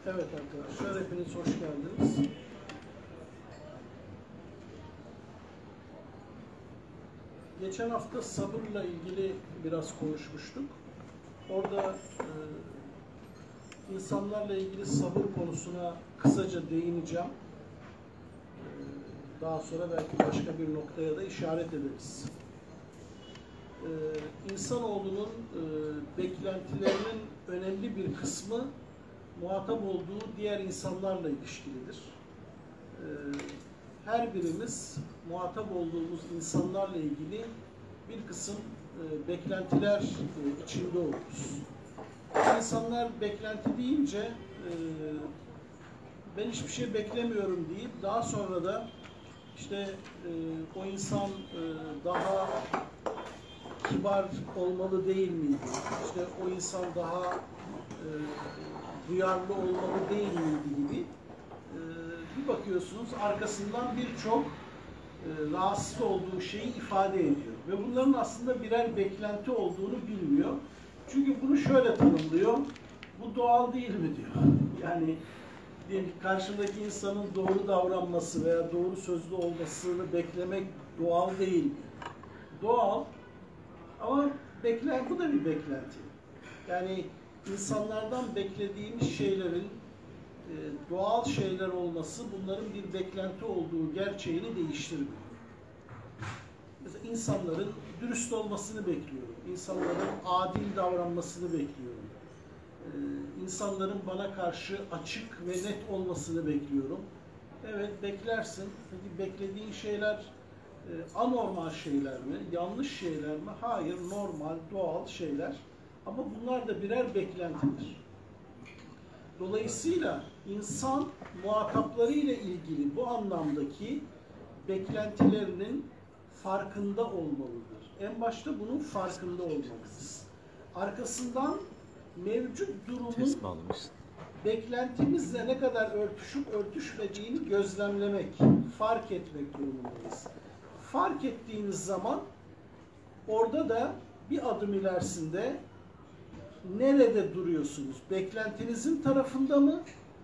Evet arkadaşlar, hepiniz hoş geldiniz. Geçen hafta sabırla ilgili biraz konuşmuştuk. Orada insanlarla ilgili sabır konusuna kısaca değineceğim. Daha sonra belki başka bir noktaya da işaret ederiz. İnsanoğlunun beklentilerinin önemli bir kısmı muhatap olduğu diğer insanlarla ilişkilidir. Her birimiz muhatap olduğumuz insanlarla ilgili bir kısım beklentiler içinde oluruz. İnsanlar beklenti deyince ben hiçbir şey beklemiyorum deyip daha sonra da işte o insan daha kibar olmalı değil miydi? İşte o insan daha duyarlı olmalı değil miydi gibi bir bakıyorsunuz arkasından birçok rahatsız olduğu şeyi ifade ediyor. Ve bunların aslında birer beklenti olduğunu bilmiyor. Çünkü bunu şöyle tanımlıyor. Bu doğal değil mi diyor. Yani karşındaki insanın doğru davranması veya doğru sözlü olmasını beklemek doğal değil mi? Doğal ama bu da bir beklenti. Yani insanlardan beklediğimiz şeylerin doğal şeyler olması bunların bir beklenti olduğu gerçeğini değiştirmiyor. Mesela insanların dürüst olmasını bekliyorum. İnsanların adil davranmasını bekliyorum. İnsanların bana karşı açık ve net olmasını bekliyorum. Evet, beklersin. Peki beklediğin şeyler anormal şeyler mi? Yanlış şeyler mi? Hayır, normal, doğal şeyler. Ama bunlar da birer beklentidir. Dolayısıyla insan muhataplarıyla ilgili bu anlamdaki beklentilerinin farkında olmalıdır. En başta bunun farkında olmalıyız. Arkasından mevcut durumun beklentimizle ne kadar örtüşüp örtüşmediğini gözlemlemek, fark etmek durumundayız. Fark ettiğiniz zaman orada da bir adım ilerisinde nerede duruyorsunuz? Beklentinizin tarafında mı?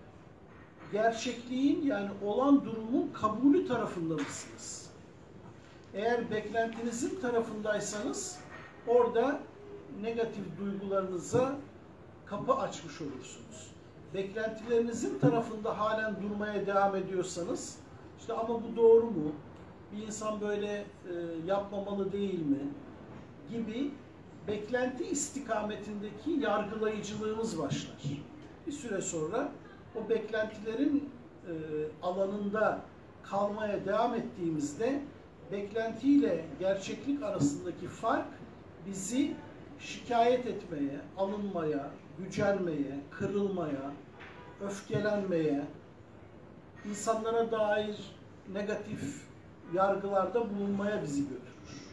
Gerçekliğin yani olan durumun kabulü tarafında mısınız? Eğer beklentinizin tarafındaysanız orada negatif duygularınıza kapı açmış olursunuz. Beklentilerinizin tarafında halen durmaya devam ediyorsanız işte ama bu doğru mu? Bir insan böyle yapmamalı değil mi? Gibi beklenti istikametindeki yargılayıcılığımız başlar. Bir süre sonra o beklentilerin alanında kalmaya devam ettiğimizde beklentiyle gerçeklik arasındaki fark bizi şikayet etmeye, alınmaya, gücenmeye, kırılmaya, öfkelenmeye, insanlara dair negatif yargılarda bulunmaya bizi götürür.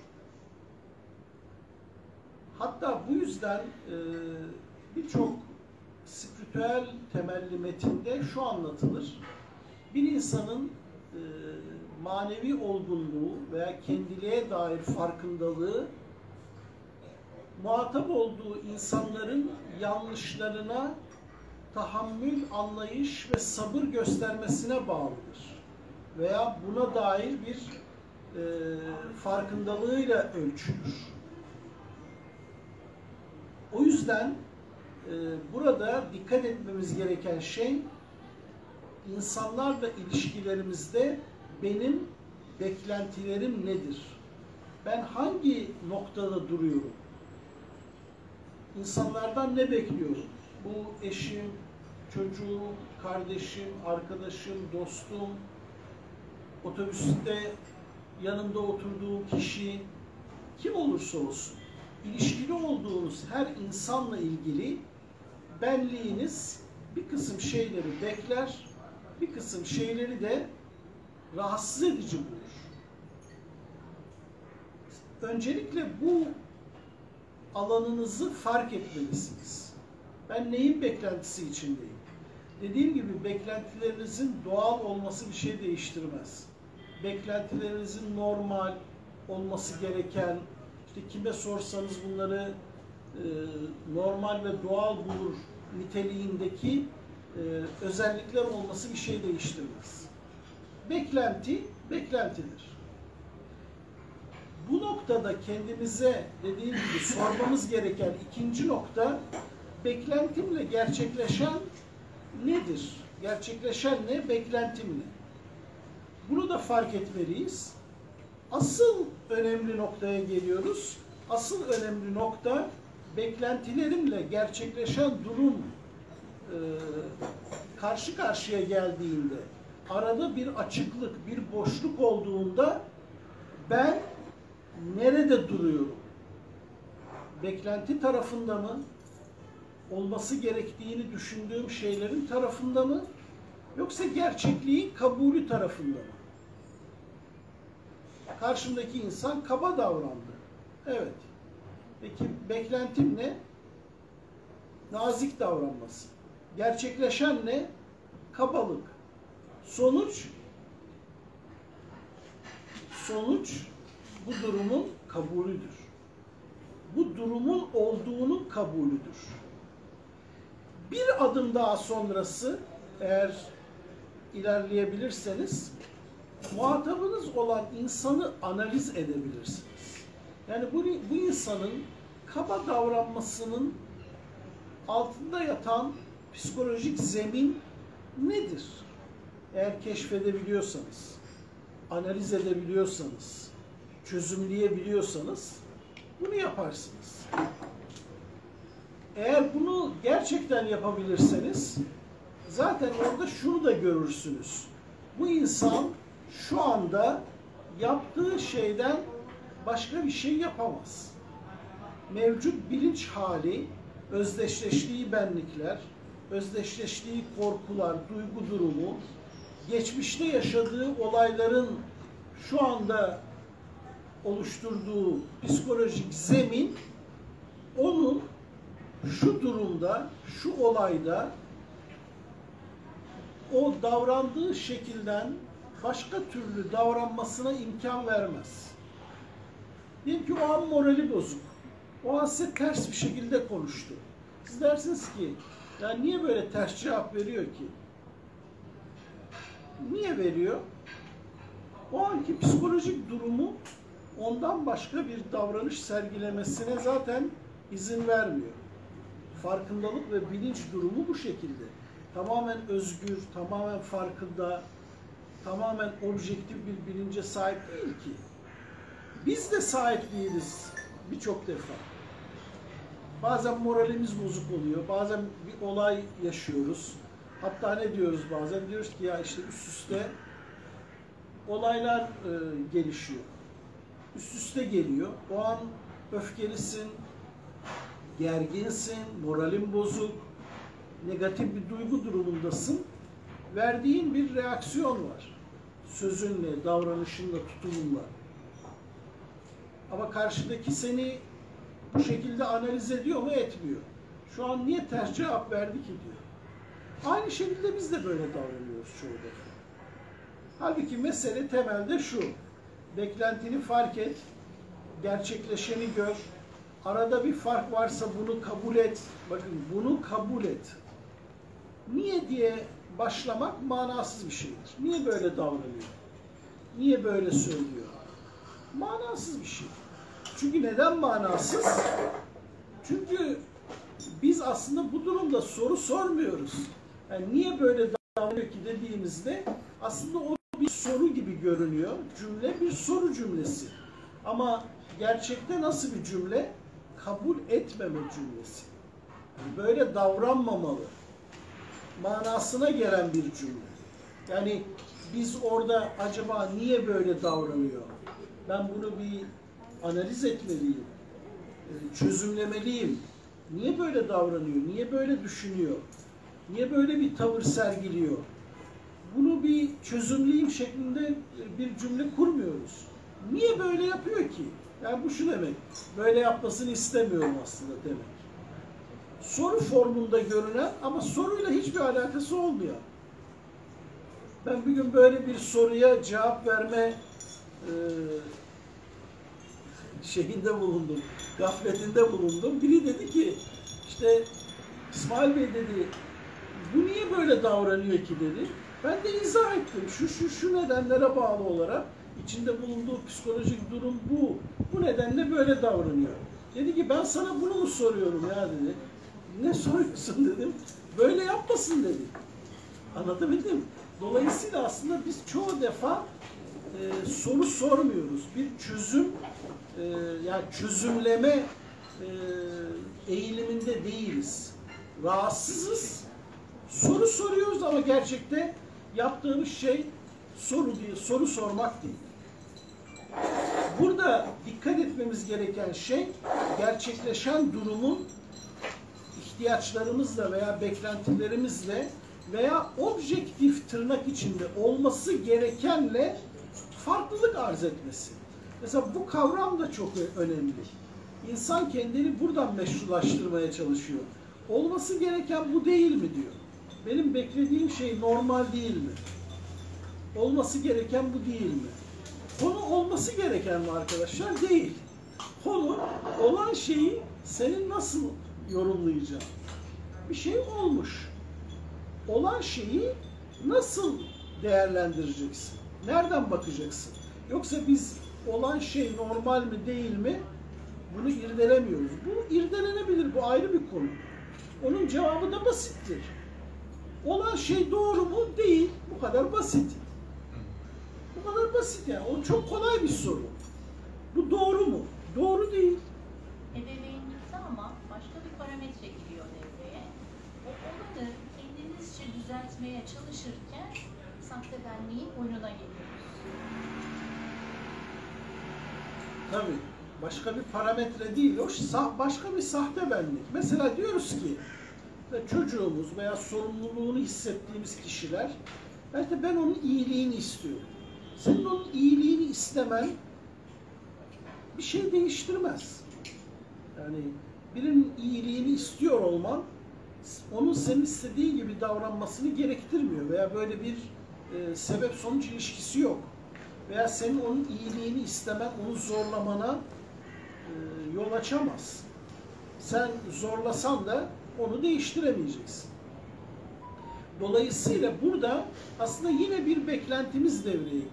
Hatta bu yüzden birçok spiritüel temelli metinde şu anlatılır. Bir insanın manevi olgunluğu veya kendiliğe dair farkındalığı muhatap olduğu insanların yanlışlarına tahammül, anlayış ve sabır göstermesine bağlıdır. Veya buna dair bir farkındalığıyla ölçülür. O yüzden burada dikkat etmemiz gereken şey insanlarla ilişkilerimizde benim beklentilerim nedir? Ben hangi noktada duruyorum? İnsanlardan ne bekliyorum? Bu eşim, çocuğum, kardeşim, arkadaşım, dostum, otobüste yanında oturduğu kişi, kim olursa olsun, ilişkili olduğunuz her insanla ilgili benliğiniz bir kısım şeyleri bekler, bir kısım şeyleri de rahatsız edici bulur. Öncelikle bu alanınızı fark etmelisiniz. Ben neyin beklentisi içindeyim? Dediğim gibi beklentilerinizin doğal olması bir şey değiştirmez. Beklentilerinizin normal olması gereken, işte kime sorsanız bunları normal ve doğal bulur niteliğindeki özellikler olması bir şey değiştirmez. Beklenti, beklentidir. Bu noktada kendimize dediğim gibi sormamız gereken ikinci nokta, beklentimle gerçekleşen nedir? Gerçekleşen ne? Beklentim ne? Bunu da fark etmeliyiz. Asıl önemli noktaya geliyoruz. Asıl önemli nokta, beklentilerimle gerçekleşen durum karşı karşıya geldiğinde, arada bir açıklık, bir boşluk olduğunda ben nerede duruyorum? Beklenti tarafında mı? Olması gerektiğini düşündüğüm şeylerin tarafında mı? Yoksa gerçekliğin kabulü tarafında mı? Karşımdaki insan kaba davrandı. Evet. Peki beklentim ne? Nazik davranması. Gerçekleşen ne? Kabalık. Sonuç bu durumun kabulüdür. Bu durumun olduğunun kabulüdür. Bir adım daha sonrası, eğer ilerleyebilirseniz, muhatabınız olan insanı analiz edebilirsiniz. Yani bu insanın kaba davranmasının altında yatan psikolojik zemin nedir? Eğer keşfedebiliyorsanız, analiz edebiliyorsanız, çözümleyebiliyorsanız bunu yaparsınız. Eğer bunu gerçekten yapabilirseniz zaten orada şunu da görürsünüz. Bu insan şu anda yaptığı şeyden başka bir şey yapamaz. Mevcut bilinç hali, özdeşleştiği benlikler, özdeşleştiği korkular, duygu durumu, geçmişte yaşadığı olayların şu anda oluşturduğu psikolojik zemin, onun şu durumda, şu olayda o davrandığı şekilden başka türlü davranmasına imkan vermez. Diyelim ki o an morali bozuk. O an size ters bir şekilde konuştu. Siz dersiniz ki, ya niye böyle ters cevap veriyor ki? Niye veriyor? O anki psikolojik durumu ondan başka bir davranış sergilemesine zaten izin vermiyor. Farkındalık ve bilinç durumu bu şekilde. Tamamen özgür, tamamen farkında, tamamen objektif bir bilince sahip değil ki. Biz de sahip değiliz birçok defa. Bazen moralimiz bozuk oluyor, bazen bir olay yaşıyoruz. Hatta ne diyoruz bazen? Diyoruz ki ya işte üst üste olaylar gelişiyor. Üst üste geliyor. O an öfkelisin, gerginsin, moralin bozuk, negatif bir duygu durumundasın. Verdiğin bir reaksiyon var. Sözünle, davranışınla, tutumunla. Ama karşıdaki seni bu şekilde analiz ediyor mu? Etmiyor. Şu an niye ters cevap verdi ki diyor. Aynı şekilde biz de böyle davranıyoruz çoğu defa. Halbuki mesele temelde şu. Beklentini fark et, gerçekleşeni gör. Arada bir fark varsa bunu kabul et. Bakın bunu kabul et. Niye diye başlamak manasız bir şeydir. Niye böyle davranıyor? Niye böyle söylüyor? Manasız bir şey. Çünkü neden manasız? Çünkü biz aslında bu durumda soru sormuyoruz. Yani niye böyle davranıyor ki dediğimizde aslında o bir soru gibi görünüyor. Cümle bir soru cümlesi. Ama gerçekte nasıl bir cümle? Kabul etmeme cümlesi. Yani böyle davranmamalı manasına gelen bir cümle. Yani biz orada acaba niye böyle davranıyor? Ben bunu bir analiz etmeliyim. Çözümlemeliyim. Niye böyle davranıyor? Niye böyle düşünüyor? Niye böyle bir tavır sergiliyor? Bunu bir çözümleyeyim şeklinde bir cümle kurmuyoruz. Niye böyle yapıyor ki? Yani bu şu demek. Böyle yapmasını istemiyorum aslında demek. Soru formunda görünen ama soruyla hiçbir alakası olmuyor. Ben bir gün böyle bir soruya cevap verme şeyinde bulundum. Gafletinde bulundum. Biri dedi ki işte İsmail Bey dedi bu niye böyle davranıyor ki dedi. Ben de izah ettim. Şu nedenlere bağlı olarak içinde bulunduğu psikolojik durum bu. Bu nedenle böyle davranıyor. Dedi ki ben sana bunu mu soruyorum ya dedi. Ne soruyorsun dedim. Böyle yapmasın dedi. Anlatabildim. Dolayısıyla aslında biz çoğu defa soru sormuyoruz. Bir çözüm yani çözümleme eğiliminde değiliz. Rahatsızız. Soru soruyoruz ama gerçekte yaptığımız şey soru sormak değil. Burada dikkat etmemiz gereken şey gerçekleşen durumun ihtiyaçlarımızla veya beklentilerimizle veya objektif tırnak içinde olması gerekenle farklılık arz etmesi. Mesela bu kavram da çok önemli. İnsan kendini buradan meşrulaştırmaya çalışıyor. Olması gereken bu değil mi diyor. Benim beklediğim şey normal değil mi? Olması gereken bu değil mi? Konu olması gereken mi arkadaşlar? Değil. Konu olan şeyi senin nasıl yorumlayacağın. Bir şey olmuş. Olan şeyi nasıl değerlendireceksin? Nereden bakacaksın? Yoksa biz olan şey normal mi değil mi? Bunu irdelemiyoruz. Bu irdelenebilir. Bu ayrı bir konu. Onun cevabı da basittir. Olan şey doğru mu? Değil. Bu kadar basit. Bu kadar basit yani. O çok kolay bir soru. Bu doğru mu? Doğru değil. Ebeveynlikte ama başka bir parametre giriyor devreye. O olanı kendinizce düzeltmeye çalışırken sahte benliğin oyununa geliyoruz. Tabii. Başka bir parametre değil. O başka bir sahte benlik. Mesela diyoruz ki çocuğumuz veya sorumluluğunu hissettiğimiz kişiler belki ben onun iyiliğini istiyorum. Senin onun iyiliğini istemen bir şey değiştirmez. Yani birinin iyiliğini istiyor olman onun senin istediği gibi davranmasını gerektirmiyor veya böyle bir sebep-sonuç ilişkisi yok. Veya senin onun iyiliğini istemen, onu zorlamana yol açamaz. Sen zorlasan da onu değiştiremeyeceksin. Dolayısıyla burada aslında yine bir beklentimiz devreye giriyor.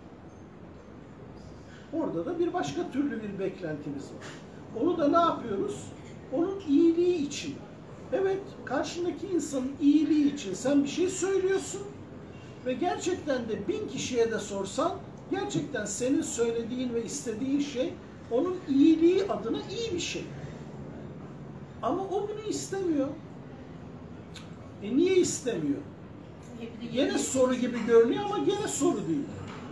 Orada da bir başka türlü bir beklentimiz var. Onu da ne yapıyoruz? Onun iyiliği için. Evet, karşındaki insanın iyiliği için sen bir şey söylüyorsun ve gerçekten de 1000 kişiye de sorsan gerçekten senin söylediğin ve istediğin şey onun iyiliği adına iyi bir şey. Ama o bunu istemiyor. Niye istemiyor? Gene soru gibi görünüyor ama gene soru değil.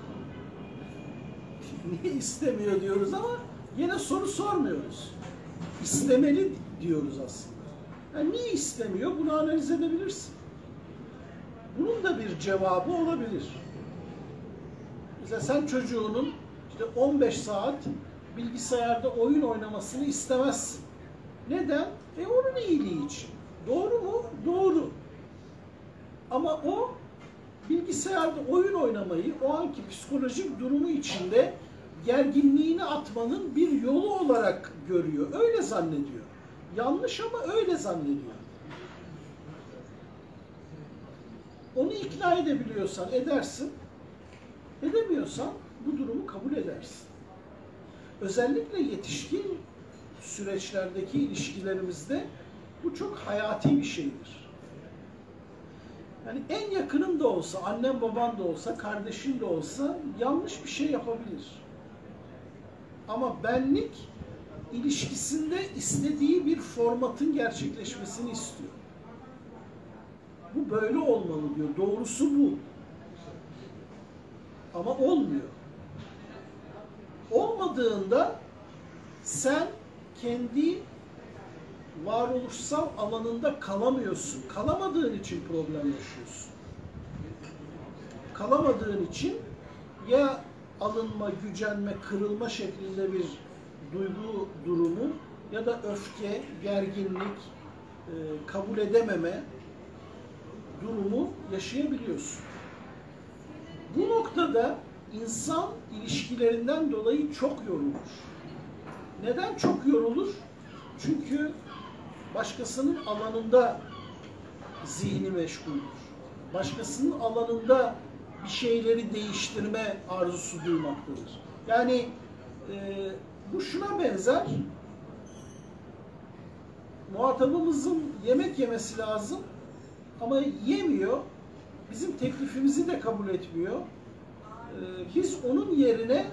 Niye istemiyor diyoruz ama gene soru sormuyoruz. İstemeli diyoruz aslında. Yani niye istemiyor? Bunu analiz edebilirsin. Bunun da bir cevabı olabilir. Mesela sen çocuğunun işte 15 saat bilgisayarda oyun oynamasını istemezsin. Neden? Onun iyiliği için. Doğru mu? Doğru. Ama o bilgisayarda oyun oynamayı o anki psikolojik durumu içinde gerginliğini atmanın bir yolu olarak görüyor. Öyle zannediyor. Yanlış ama öyle zannediyor. Onu ikna edebiliyorsan edersin. Edemiyorsan bu durumu kabul edersin. Özellikle yetişkin süreçlerdeki ilişkilerimizde bu çok hayati bir şeydir. Yani en yakının da olsa, annen baban da olsa, kardeşin de olsa yanlış bir şey yapabilir. Ama benlik ilişkisinde istediği bir formatın gerçekleşmesini istiyor. Bu böyle olmalı diyor. Doğrusu bu. Ama olmuyor. Olmadığında sen kendi varoluşsal alanında kalamıyorsun. Kalamadığın için problem yaşıyorsun. Kalamadığın için ya alınma, gücenme, kırılma şeklinde bir duygu durumu ya da öfke, gerginlik, kabul edememe durumu yaşayabiliyorsun. Bu noktada insan ilişkilerinden dolayı çok yorulur. Neden çok yorulur? Çünkü başkasının alanında zihni meşguldür. Başkasının alanında bir şeyleri değiştirme arzusu duymaktadır. Yani bu şuna benzer, muhatabımızın yemek yemesi lazım ama yemiyor, bizim teklifimizi de kabul etmiyor. Biz onun yerine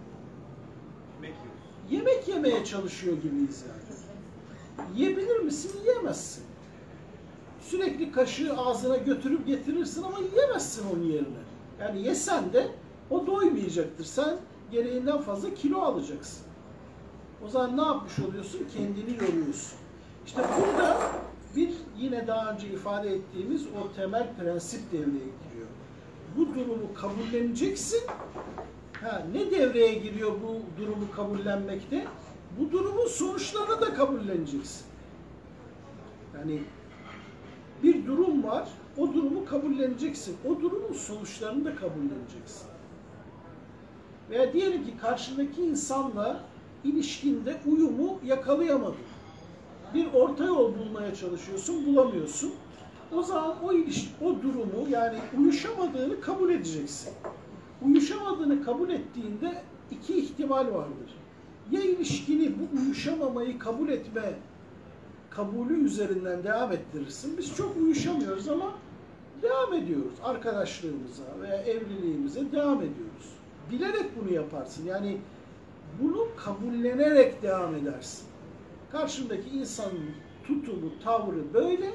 yemek yemeye çalışıyor gibiyiz yani. Yiyebilir misin? Yiyemezsin. Sürekli kaşığı ağzına götürüp getirirsin ama yiyemezsin onun yerine. Yani yesen de o doymayacaktır. Sen gereğinden fazla kilo alacaksın. O zaman ne yapmış oluyorsun? Kendini yoruyorsun. İşte burada bir yine daha önce ifade ettiğimiz o temel prensip devreye giriyor. Bu durumu kabulleneceksin. Ne devreye giriyor bu durumu kabullenmekte? Bu durumun sonuçlarını da kabulleneceksin. Yani bir durum var, o durumu kabulleneceksin. O durumun sonuçlarını da kabulleneceksin. Veya diyelim ki karşındaki insanla ilişkinde uyumu yakalayamadın. Bir orta yol bulmaya çalışıyorsun, bulamıyorsun. O zaman o durumu, yani uyuşamadığını kabul edeceksin. Uyuşamadığını kabul ettiğinde iki ihtimal vardır. Ya ilişkini bu uyuşamamayı kabul etme kabulü üzerinden devam ettirirsin. Biz çok uyuşamıyoruz ama devam ediyoruz. Arkadaşlığımıza veya evliliğimize devam ediyoruz. Bilerek bunu yaparsın. Yani bunu kabullenerek devam edersin. Karşındaki insanın tutumu, tavrı böyle.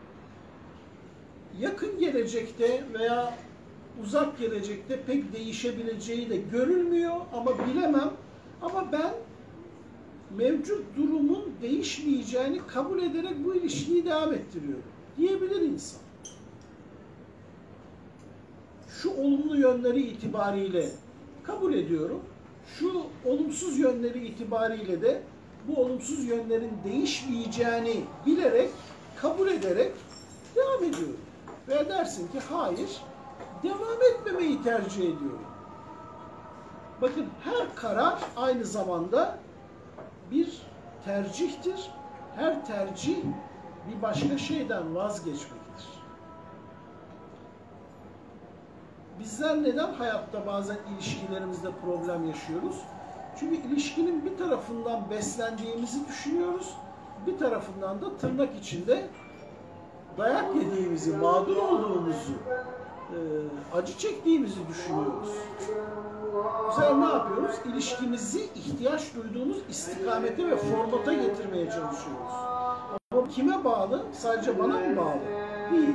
Yakın gelecekte veya uzak gelecekte pek değişebileceği de görülmüyor ama bilemem. Ama ben mevcut durumun değişmeyeceğini kabul ederek bu ilişkiyi devam ettiriyorum diyebilir insan. Şu olumlu yönleri itibariyle kabul ediyorum. Şu olumsuz yönleri itibariyle de bu olumsuz yönlerin değişmeyeceğini bilerek, kabul ederek devam ediyorum. Ve dersin ki hayır, devam etmemeyi tercih ediyorum. Bakın her karar aynı zamanda bir tercihtir. Her tercih bir başka şeyden vazgeçmektir. Bizler neden hayatta bazen ilişkilerimizde problem yaşıyoruz? Çünkü ilişkinin bir tarafından beslendiğimizi düşünüyoruz, bir tarafından da tırnak içinde dayak yediğimizi, mağdur olduğumuzu, acı çektiğimizi düşünüyoruz. Bu sefer ne yapıyoruz? İlişkimizi ihtiyaç duyduğumuz istikamete ve formata getirmeye çalışıyoruz. Ama kime bağlı? Sadece bana mı bağlı? Değil.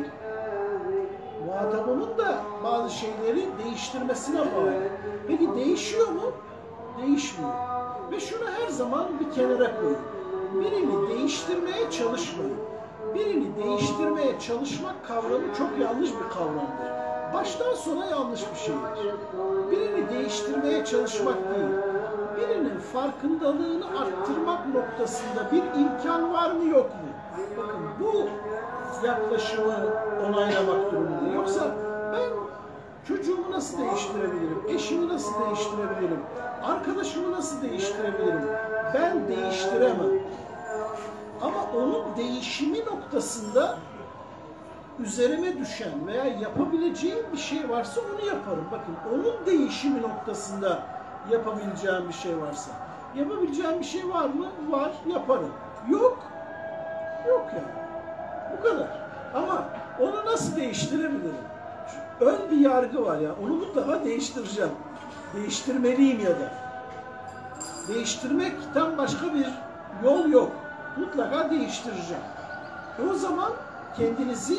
Muhatabımın da bazı şeyleri değiştirmesine bağlı. Peki değişiyor mu? Değişmiyor. Ve şunu her zaman bir kenara koyun. Birini değiştirmeye çalışmayın. Birini değiştirmeye çalışmak kavramı çok yanlış bir kavramdır. Baştan sona yanlış bir şeydir. Birini değiştirmeye çalışmak değil, birinin farkındalığını arttırmak noktasında bir imkan var mı yok mu? Bakın bu yaklaşımı onaylamak durumunda. Yoksa ben çocuğumu nasıl değiştirebilirim, eşimi nasıl değiştirebilirim, arkadaşımı nasıl değiştirebilirim? Ben değiştiremem. Ama onun değişimi noktasında üzerime düşen veya yapabileceğim bir şey varsa onu yaparım. Bakın onun değişimi noktasında yapabileceğim bir şey varsa. Yapabileceğim bir şey var mı? Var, yaparım. Yok, yok yani. Bu kadar. Ama onu nasıl değiştirebilirim? Ön bir yargı var ya, onu mutlaka değiştireceğim. Değiştirmeliyim ya da. Değiştirmekten başka bir yol yok. Mutlaka değiştireceğim. O zaman kendinizi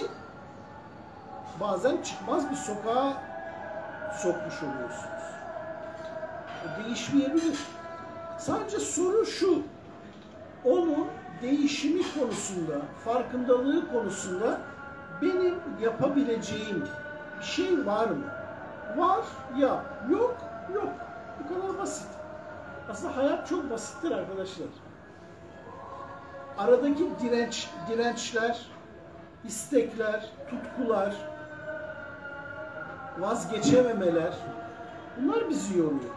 bazen çıkmaz bir sokağa sokmuş oluyorsunuz. O değişmeyebilir. Sadece soru şu, onun değişimi konusunda, farkındalığı konusunda benim yapabileceğim bir şey var mı? Var, yap. Yok, yok. Bu kadar basit. Aslında hayat çok basittir arkadaşlar. Aradaki dirençler, istekler, tutkular, vazgeçememeler, bunlar bizi yoruyor.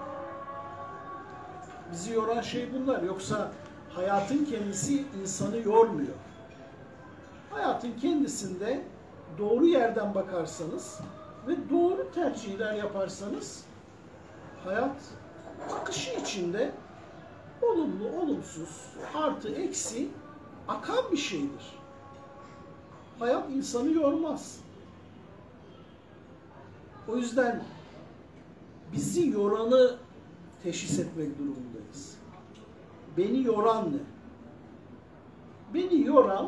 Bizi yoran şey bunlar. Yoksa hayatın kendisi insanı yormuyor. hayatın kendisinde doğru yerden bakarsanız ve doğru tercihler yaparsanız hayat akışı içinde olumlu, olumsuz, artı, eksi akan bir şeydir. Hayat insanı yormaz. O yüzden bizi yoranı teşhis etmek durumundayız. Beni yoran ne? Beni yoran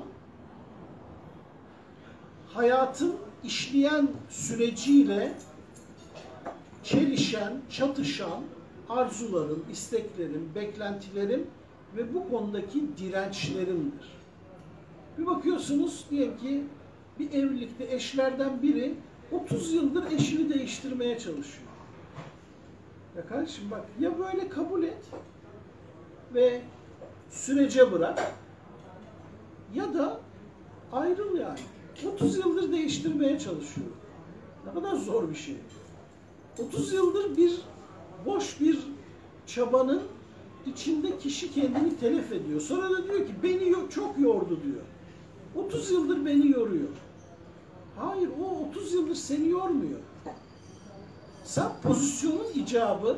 hayatın işleyen süreciyle çelişen, çatışan arzularım, isteklerim, beklentilerim ve bu konudaki dirençlerimdir. Bir bakıyorsunuz diyelim ki bir evlilikte eşlerden biri 30 yıldır eşini değiştirmeye çalışıyor. Ya kardeşim bak, ya böyle kabul et ve sürece bırak ya da ayrıl yani. 30 yıldır değiştirmeye çalışıyor. Ne kadar zor bir şey. 30 yıldır boş bir çabanın içinde kişi kendini telef ediyor. Sonra da diyor ki beni çok yordu diyor. 30 yıldır beni yoruyor. Hayır, o 30 yıldır seni yormuyor. Sen pozisyonun icabı,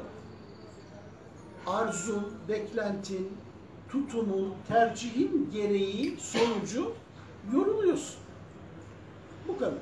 arzun, beklentin, tutumun, tercihin gereği, sonucu yoruluyorsun. Bu kadar.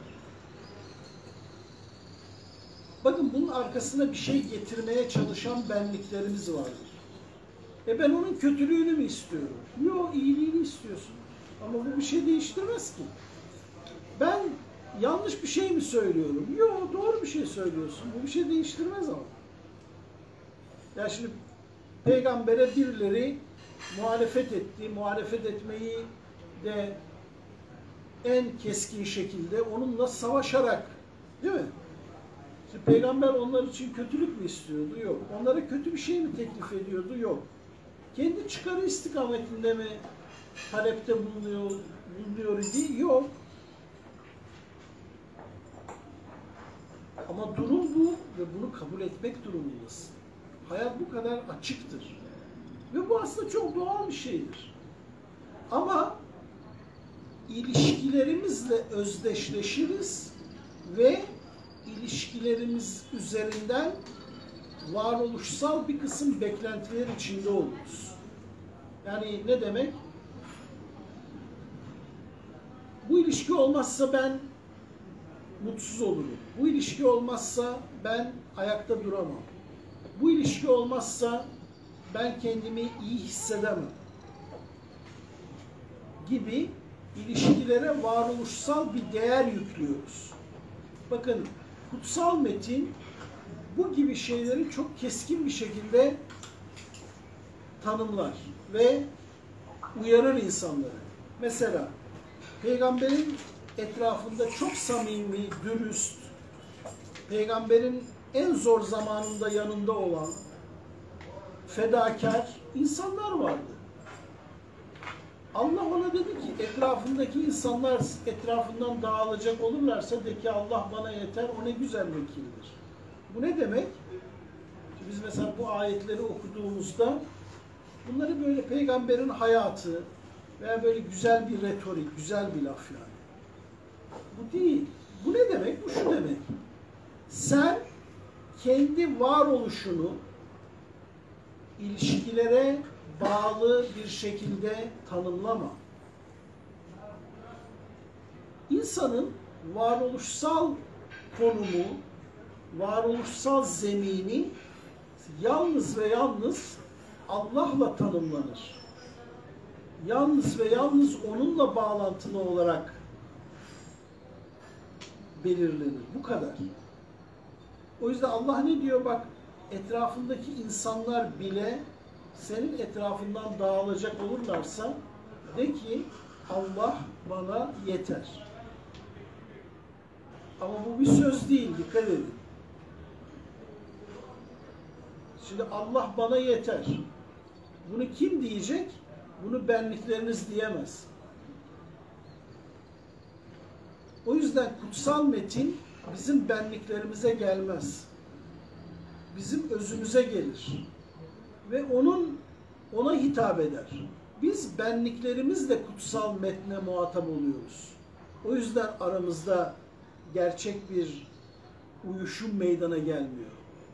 Bakın bunun arkasına bir şey getirmeye çalışan benliklerimiz vardır. Ben onun kötülüğünü mü istiyorum? Yok, iyiliğini istiyorsun. Ama bu bir şey değiştirmez ki. Ben yanlış bir şey mi söylüyorum? Yok, doğru bir şey söylüyorsun. Bu bir şey değiştirmez ama. Ya şimdi peygambere birileri muhalefet etti. Muhalefet etmeyi de en keskin şekilde onunla savaşarak, değil mi? Şimdi peygamber onlar için kötülük mü istiyordu? Yok. Onlara kötü bir şey mi teklif ediyordu? Yok. Kendi çıkarı istikametinde mi talepte bulunuyor idi? Yok. Ama durum bu ve bunu kabul etmek durumundasın. Hayat bu kadar açıktır. Ve bu aslında çok doğal bir şeydir. Ama ilişkilerimizle özdeşleşiriz ve ilişkilerimiz üzerinden varoluşsal bir kısım beklentiler içinde oluruz. Yani ne demek? Bu ilişki olmazsa ben mutsuz olurum. Bu ilişki olmazsa ben ayakta duramam. Bu ilişki olmazsa ben kendimi iyi hissedemem. Gibi ilişkilere varoluşsal bir değer yüklüyoruz. Bakın, kutsal metin bu gibi şeyleri çok keskin bir şekilde tanımlar ve uyarır insanları. Mesela peygamberin etrafında çok samimi, dürüst, peygamberin en zor zamanında yanında olan fedakar insanlar vardı. Allah ona dedi ki etrafındaki insanlar etrafından dağılacak olurlarsa de ki Allah bana yeter, o ne güzel vekildir. Bu ne demek? Şimdi biz mesela bu ayetleri okuduğumuzda bunları böyle peygamberin hayatı veya böyle güzel bir retorik, güzel bir laf yani. Bu değil. Bu ne demek? Bu şu demek. Sen kendi varoluşunu ilişkilere bağlı bir şekilde tanımlama. İnsanın varoluşsal konumu, varoluşsal zemini yalnız ve yalnız Allah'la tanımlanır. Yalnız ve yalnız onunla bağlantılı olarak belirlenir. Bu kadar. O yüzden Allah ne diyor? Bak, etrafındaki insanlar bile senin etrafından dağılacak olurlarsa de ki Allah bana yeter. Ama bu bir söz değil, dikkat edin. Şimdi Allah bana yeter. Bunu kim diyecek? Bunu benlikleriniz diyemez. O yüzden kutsal metin bizim benliklerimize gelmez. Bizim özümüze gelir. Ve ona hitap eder. biz benliklerimizle kutsal metne muhatap oluyoruz. O yüzden aramızda gerçek bir uyuşum meydana gelmiyor.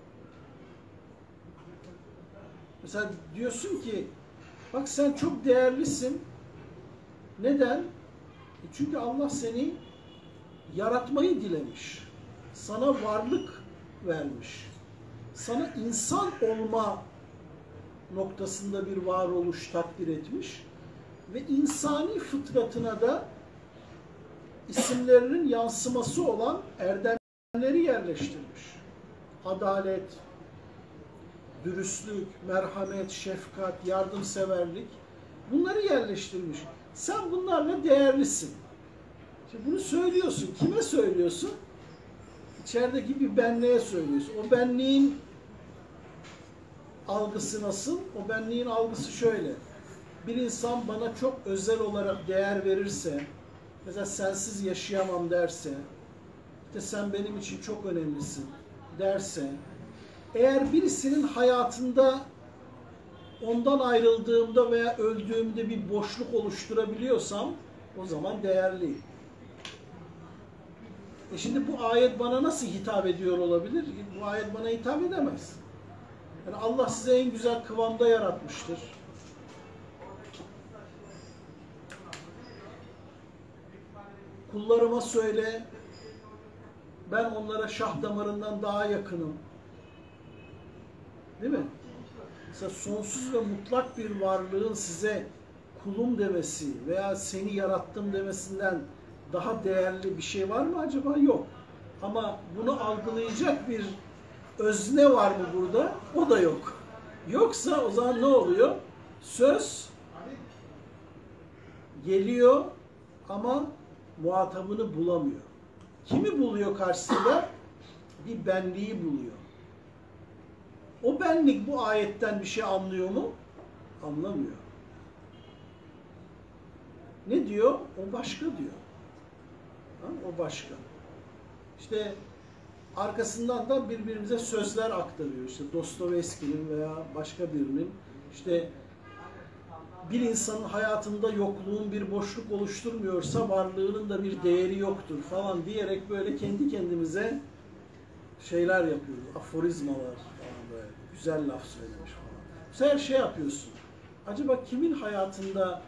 Mesela diyorsun ki, bak sen çok değerlisin. Neden? Çünkü Allah seni yaratmayı dilemiş. Sana varlık vermiş. Sana insan olma noktasında bir varoluş takdir etmiş. Ve insani fıtratına da isimlerinin yansıması olan erdemleri yerleştirmiş. Adalet, dürüstlük, merhamet, şefkat, yardımseverlik, bunları yerleştirmiş. Sen bunlarla değerlisin. Şimdi bunu söylüyorsun. Kime söylüyorsun? İçerideki bir benliğe söylüyorsun. O benliğin algısı nasıl? O benliğin algısı şöyle. Bir insan bana çok özel olarak değer verirse, mesela sensiz yaşayamam derse, işte sen benim için çok önemlisin derse, eğer birisinin hayatında ondan ayrıldığımda veya öldüğümde bir boşluk oluşturabiliyorsam o zaman değerli. Şimdi bu ayet bana nasıl hitap ediyor olabilir? Bu ayet bana hitap edemez. Yani Allah size en güzel kıvamda yaratmıştır. Kullarıma söyle, ben onlara şah damarından daha yakınım. Değil mi? Mesela sonsuz ve mutlak bir varlığın size kulum demesi veya seni yarattım demesinden daha değerli bir şey var mı acaba? Yok. Ama bunu algılayacak bir özne var mı burada? O da yok. Yoksa o zaman ne oluyor? Söz geliyor ama muhatabını bulamıyor. Kimi buluyor karşısında? Bir benliği buluyor. O benlik bu ayetten bir şey anlıyor mu? Anlamıyor. Ne diyor? O başka diyor. O başka. İşte arkasından da birbirimize sözler aktarıyor. İşte Dostoyevski'nin veya başka birinin işte bir insanın hayatında yokluğun bir boşluk oluşturmuyorsa varlığının da bir değeri yoktur falan diyerek böyle kendi kendimize şeyler yapıyoruz. Aforizmalar falan böyle. Güzel laf söylemiş falan. Sen şey yapıyorsun. Acaba kimin hayatında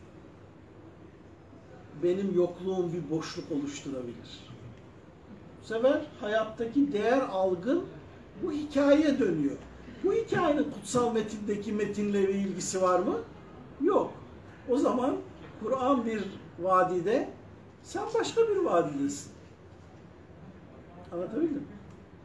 benim yokluğum bir boşluk oluşturabilir? Bu sefer hayattaki değer algın bu hikayeye dönüyor. Bu hikayenin kutsal metindeki metinle bir ilgisi var mı? Yok. O zaman Kur'an bir vadide, sen başka bir vadidesin. Anlatabildim mi?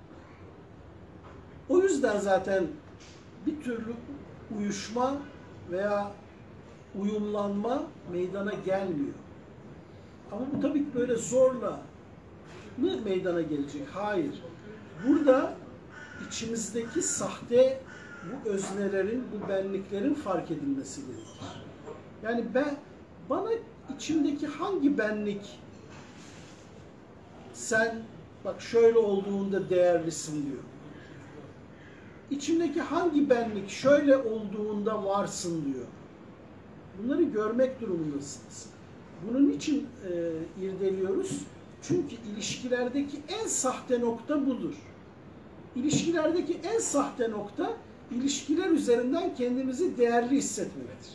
O yüzden zaten bir türlü uyuşma veya uyumlanma meydana gelmiyor. Ama bu tabii ki böyle zorla mı meydana gelecek? Hayır. Burada içimizdeki sahte bu öznelerin, bu benliklerin fark edilmesi gerekir. Yani bana içimdeki hangi benlik sen bak şöyle olduğunda değerlisin diyor. İçimdeki hangi benlik şöyle olduğunda varsın diyor. Bunları görmek durumundasınız. Bunun için irdeliyoruz. Çünkü ilişkilerdeki en sahte nokta budur. İlişkilerdeki en sahte nokta, ilişkiler üzerinden kendimizi değerli hissetmektir.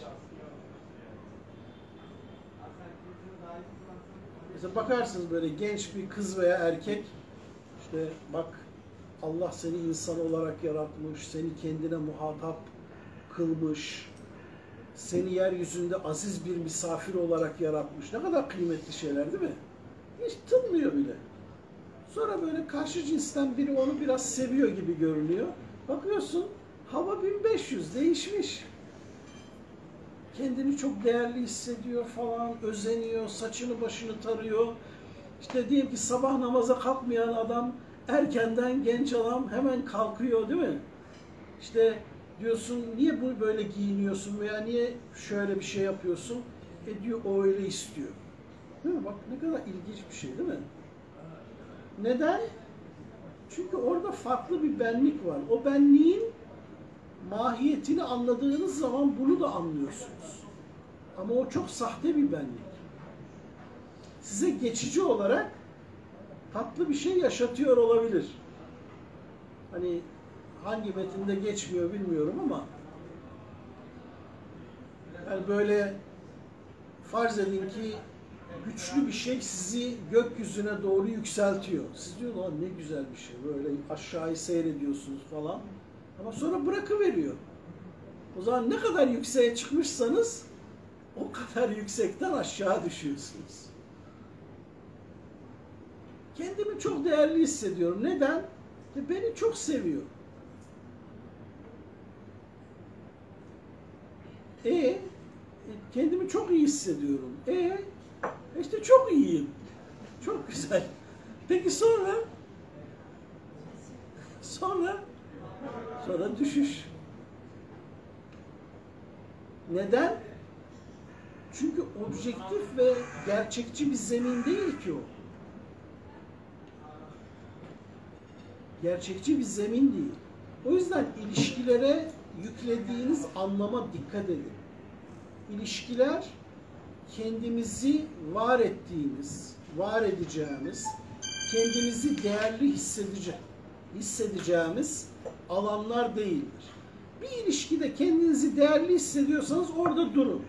Mesela bakarsınız böyle genç bir kız veya erkek, işte bak Allah seni insan olarak yaratmış, seni kendine muhatap kılmış, seni yeryüzünde aziz bir misafir olarak yaratmış. Ne kadar kıymetli şeyler değil mi? Hiç tınmıyor bile. Sonra böyle karşı cinsten biri onu biraz seviyor gibi görünüyor. Bakıyorsun hava 1500 değişmiş. Kendini çok değerli hissediyor falan, özeniyor, saçını başını tarıyor. İşte diyelim ki sabah namaza kalkmayan adam erkenden, genç adam hemen kalkıyor değil mi? İşte diyorsun niye bu böyle giyiniyorsun veya niye şöyle bir şey yapıyorsun? Diyor o öyle istiyor. Değil mi? Bak ne kadar ilginç bir şey değil mi? Neden? Çünkü orada farklı bir benlik var. O benliğin mahiyetini anladığınız zaman bunu da anlıyorsunuz. Ama o çok sahte bir benlik. Size geçici olarak tatlı bir şey yaşatıyor olabilir. Hani hangi metinde geçmiyor bilmiyorum ama yani böyle farz edin ki güçlü bir şey sizi gökyüzüne doğru yükseltiyor. Siz diyorsunuz ne güzel bir şey. Böyle aşağıyı seyrediyorsunuz falan. Ama sonra bırakıveriyor. O zaman ne kadar yükseğe çıkmışsanız o kadar yüksekten aşağı düşüyorsunuz. Kendimi çok değerli hissediyorum. Neden? Beni çok seviyor. Kendimi çok iyi hissediyorum. İşte çok iyiyim. Çok güzel. Peki sonra düşüş. Neden? Çünkü objektif ve gerçekçi bir zemin değil ki o. Gerçekçi bir zemin değil. O yüzden ilişkilere yüklediğiniz anlama dikkat edin. İlişkiler kendimizi var ettiğimiz, var edeceğimiz, kendimizi değerli hissedeceğimiz alanlar değildir. Bir ilişkide kendinizi değerli hissediyorsanız orada durun.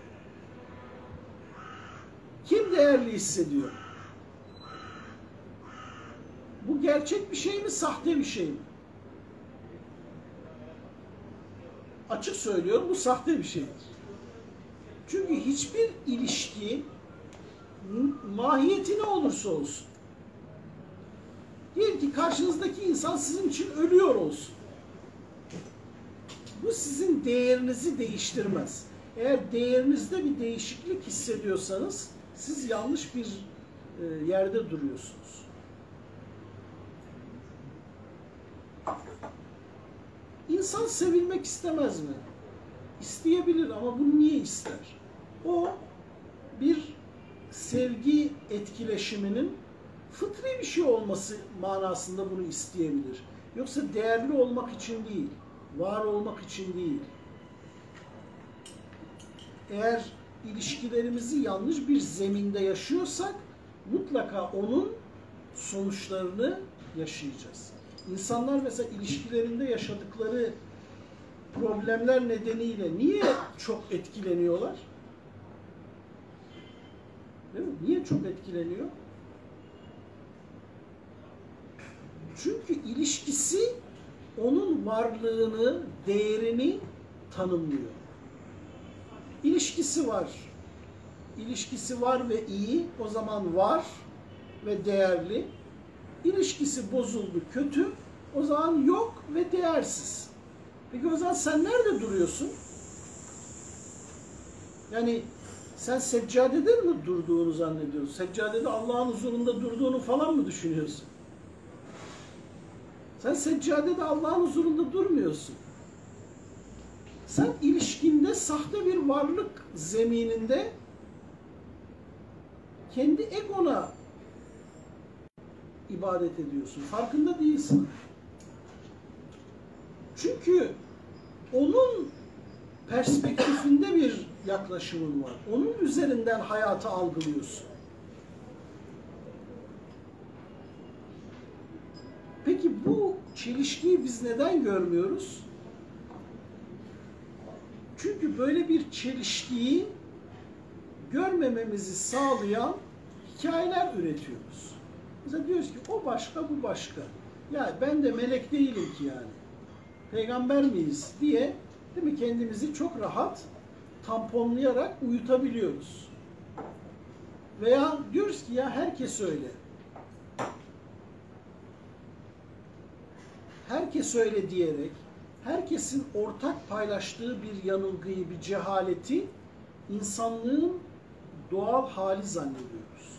Kim değerli hissediyor? Bu gerçek bir şey mi, sahte bir şey mi? Açık söylüyorum, bu sahte bir şeydir. Çünkü hiçbir ilişki mahiyeti ne olursa olsun. Diyelim ki karşınızdaki insan sizin için ölüyor olsun. Bu sizin değerinizi değiştirmez. Eğer değerinizde bir değişiklik hissediyorsanız siz yanlış bir yerde duruyorsunuz. İnsan sevilmek istemez mi? İsteyebilir ama bunu niye ister? O bir sevgi etkileşiminin fıtri bir şey olması manasında bunu isteyebilir. Yoksa değerli olmak için değil, var olmak için değil. Eğer ilişkilerimizi yanlış bir zeminde yaşıyorsak mutlaka onun sonuçlarını yaşayacağız. İnsanlar mesela ilişkilerinde yaşadıkları problemler nedeniyle niye çok etkileniyorlar? Değil mi? Niye çok etkileniyor? Çünkü ilişkisi onun varlığını, değerini tanımlıyor. İlişkisi var. İlişkisi var ve iyi, o zaman var ve değerli. İlişkisi bozuldu, kötü, o zaman yok ve değersiz. Peki o zaman sen nerede duruyorsun? Yani sen seccadede mi durduğunu zannediyorsun? Seccadede Allah'ın huzurunda durduğunu falan mı düşünüyorsun? Sen seccadede Allah'ın huzurunda durmuyorsun. Sen ilişkinde sahte bir varlık zemininde kendi egona ibadet ediyorsun. Farkında değilsin. Çünkü onun perspektifinde bir yaklaşımın var. Onun üzerinden hayatı algılıyorsun. Peki bu çelişkiyi biz neden görmüyoruz? Çünkü böyle bir çelişkiyi görmememizi sağlayan hikayeler üretiyoruz. Mesela diyoruz ki o başka, bu başka. Ya ben de melek değilim ki yani. Peygamber miyiz diye, değil mi, kendimizi çok rahat tamponlayarak uyutabiliyoruz. Veya diyoruz ki ya herkes öyle. Herkes öyle diyerek herkesin ortak paylaştığı bir yanılgıyı, bir cehaleti insanlığın doğal hali zannediyoruz.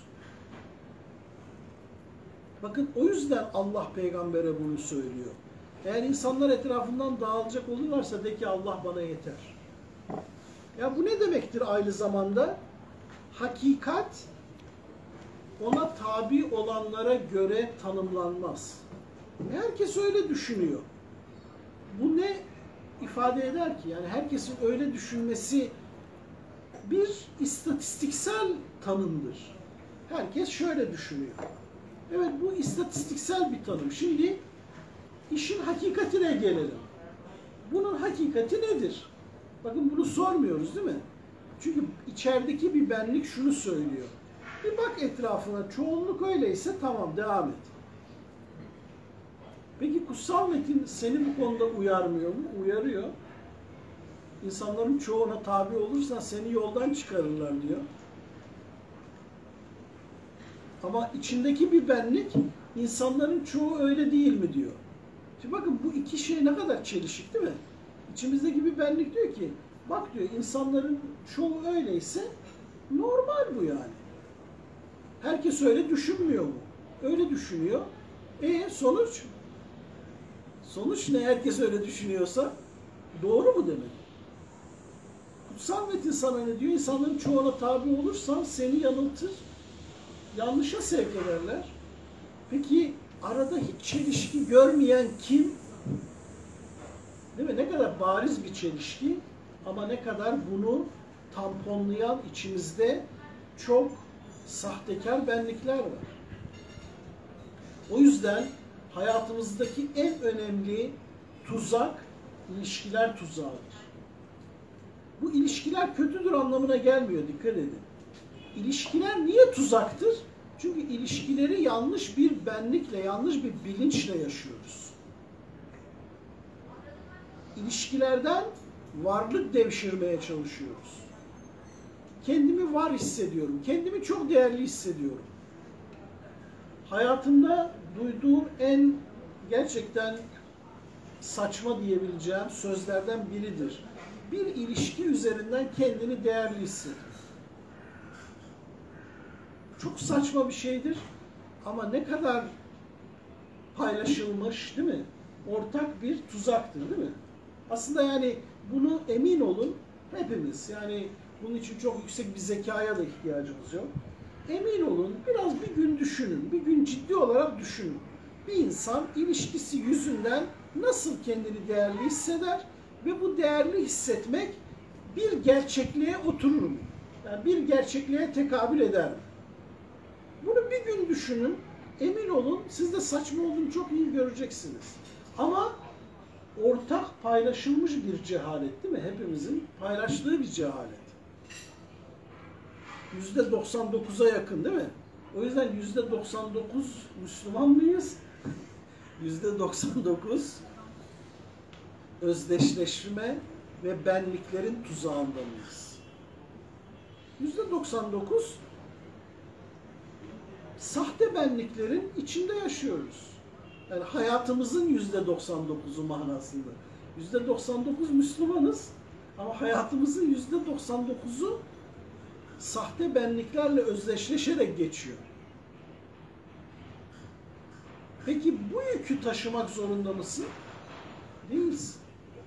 Bakın o yüzden Allah peygambere bunu söylüyor. Eğer insanlar etrafından dağılacak olurlarsa de ki Allah bana yeter. Ya bu ne demektir aynı zamanda? Hakikat ona tabi olanlara göre tanımlanmaz. Herkes öyle düşünüyor. Bu ne ifade eder ki? Yani herkesin öyle düşünmesi bir istatistiksel tanımdır. Herkes şöyle düşünüyor. Evet, bu istatistiksel bir tanım. Şimdi işin hakikatine gelelim. Bunun hakikati nedir? Bakın bunu sormuyoruz değil mi? Çünkü içerideki bir benlik şunu söylüyor. Bir bak etrafına, çoğunluk öyleyse tamam, devam et. Peki kutsal metin seni bu konuda uyarmıyor mu? Uyarıyor. İnsanların çoğuna tabi olursan seni yoldan çıkarırlar diyor. Ama içindeki bir benlik, insanların çoğu öyle değil mi diyor. Şimdi bakın bu iki şey ne kadar çelişik değil mi? İçimizdeki bir benlik diyor ki, bak diyor, insanların çoğu öyleyse normal bu yani. Herkes öyle düşünmüyor mu? Öyle düşünüyor. Sonuç? Sonuç ne? Herkes öyle düşünüyorsa doğru mu demek? Kutsal metin sana ne diyor? İnsanların çoğuna tabi olursan seni yanıltır, yanlışa sevk ederler. Peki arada hiç çelişki görmeyen kim? Değil mi? Ne kadar bariz bir çelişki ama ne kadar bunu tamponlayan içimizde çok sahtekar benlikler var. O yüzden hayatımızdaki en önemli tuzak ilişkiler tuzağıdır. Bu ilişkiler kötüdür anlamına gelmiyor, dikkat edin. İlişkiler niye tuzaktır? Çünkü ilişkileri yanlış bir benlikle, yanlış bir bilinçle yaşıyoruz. İlişkilerden varlık devşirmeye çalışıyoruz. Kendimi var hissediyorum, kendimi çok değerli hissediyorum. Hayatımda duyduğum en gerçekten saçma diyebileceğim sözlerden biridir. Bir ilişki üzerinden kendini değerli hissediyor. Çok saçma bir şeydir ama ne kadar paylaşılmış değil mi? Ortak bir tuzaktır değil mi? Aslında yani bunu emin olun hepimiz, yani bunun için çok yüksek bir zekaya da ihtiyacımız yok. Emin olun, biraz bir gün düşünün, bir gün ciddi olarak düşünün. Bir insan ilişkisi yüzünden nasıl kendini değerli hisseder ve bu değerli hissetmek bir gerçekliğe oturur mu? Yani bir gerçekliğe tekabül eder mi? Bunu bir gün düşünün, emin olun siz de saçma olduğunu çok iyi göreceksiniz. Ama ortak paylaşılmış bir cehalet değil mi? Hepimizin paylaştığı bir cehalet. %99'a yakın değil mi? O yüzden %99 Müslüman mıyız? %99 özdeşleşme ve benliklerin tuzağında mıyız? %99 sahte benliklerin içinde yaşıyoruz. Yani hayatımızın %99'u manasında. %99 Müslümanız ama hayatımızın %99'u sahte benliklerle özdeşleşerek geçiyor. Peki bu yükü taşımak zorunda mısın? Değilsin.